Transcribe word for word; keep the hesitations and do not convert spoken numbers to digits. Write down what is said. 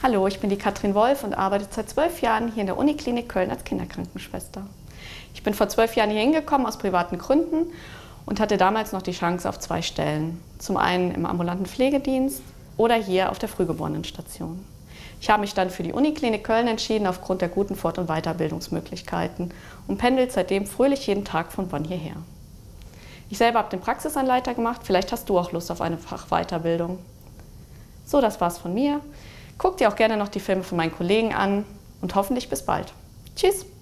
Hallo, ich bin die Katrin Wolf und arbeite seit zwölf Jahren hier in der Uniklinik Köln als Kinderkrankenschwester. Ich bin vor zwölf Jahren hier hingekommen aus privaten Gründen und hatte damals noch die Chance auf zwei Stellen. Zum einen im ambulanten Pflegedienst oder hier auf der Frühgeborenenstation. Ich habe mich dann für die Uniklinik Köln entschieden aufgrund der guten Fort- und Weiterbildungsmöglichkeiten und pendelt seitdem fröhlich jeden Tag von Bonn hierher. Ich selber habe den Praxisanleiter gemacht, vielleicht hast du auch Lust auf eine Fachweiterbildung. So, das war's von mir. Guck dir auch gerne noch die Filme von meinen Kollegen an und hoffentlich bis bald. Tschüss!